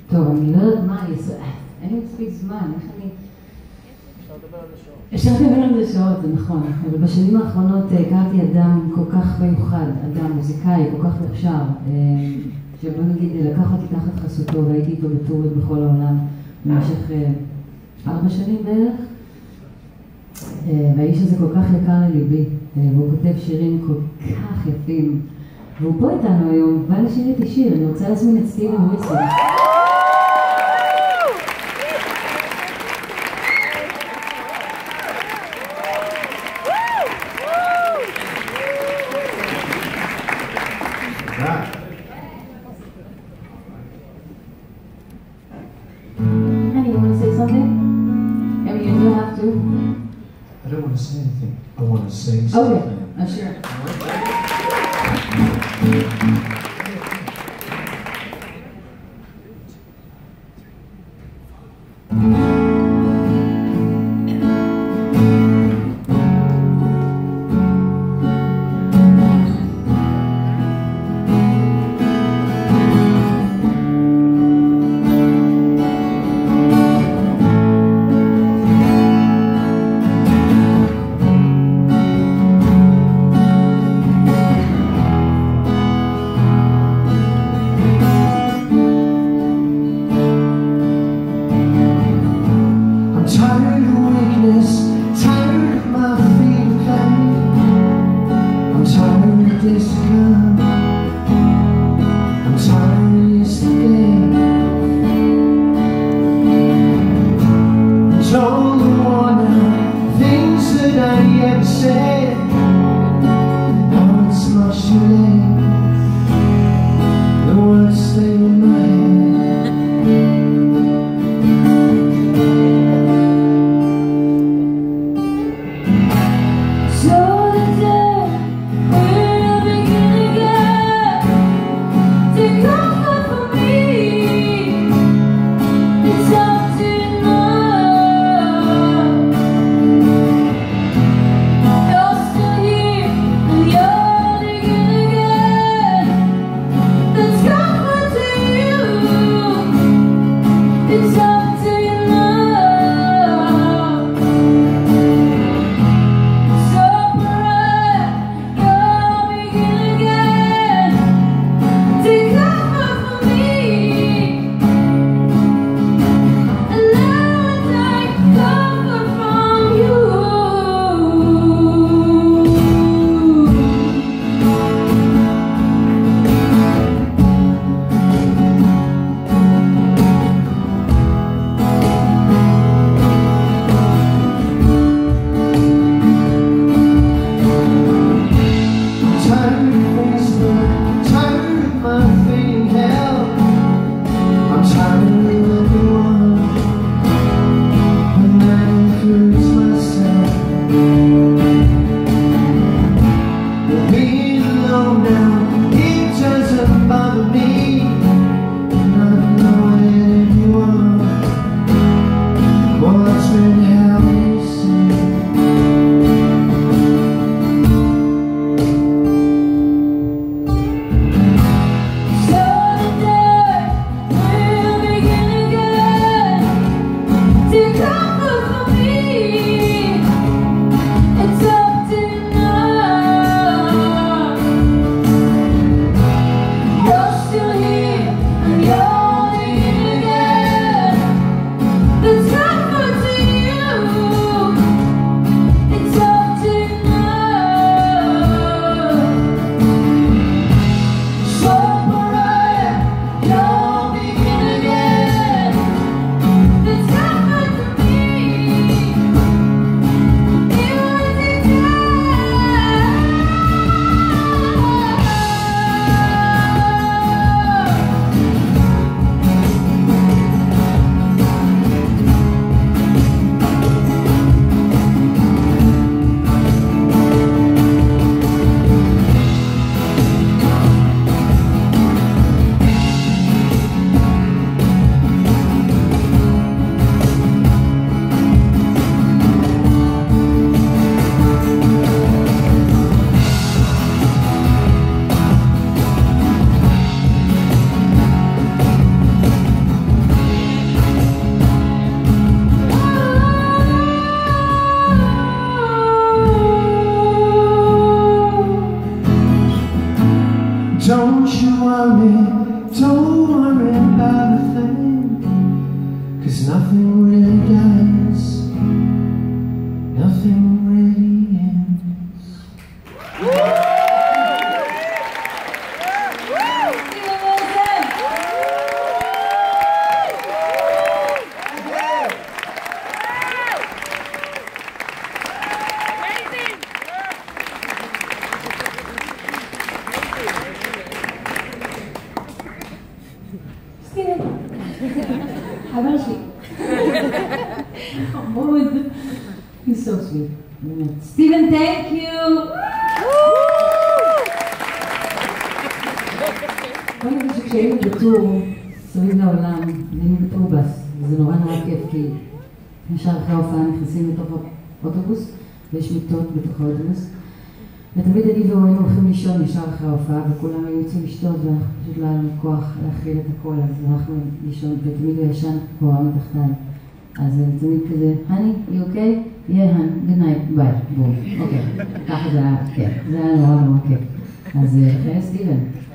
טוב, אני לא יודעת מה, אין לי מספיק זמן, איך אני... אפשר לדבר על זה שעות, זה נכון, אבל בשנים האחרונות הכרתי אדם כל כך מיוחד, אדם מוזיקאי, כל כך מוכשר, שבוא נגיד לקח אותי תחת חסותו והייתי איתו בטוריות בכל העולם במשך 4 שנים בערך, והאיש הזה כל כך יקר לליבי, והוא כותב שירים כל כך יפים, והוא פה איתנו היום, בא לשיר איתי שיר, אני רוצה להזמין את סטיבן ווילסון. I don't want to say anything. I want to sing something. Okay, sure. חבר שלי. חמוד. He's so sweet. Steven, thank you. בוא נגיד שכשהיינו בטור סביב לעולם, היינו בטור בס, וזה נורא כיף כי ישר אחרי ההופעה נכנסים לתוך האוטובוס ויש מיטות בתוך האוטובוס ותמיד אני והוא הולכים לישון ישר אחרי ההופעה וכולם היו יוצאים לשתות ואנחנו פשוט לא היה לנו כוח להכיל את הכל אז אנחנו לישון ותמיד הוא ישן פה מתחתיים אז תמיד כזה, honey, you okay? Yeah, honey, good night, bye, בום, אוקיי, ככה זה היה, כן, זה היה נורא כיף אז חיי סטיבן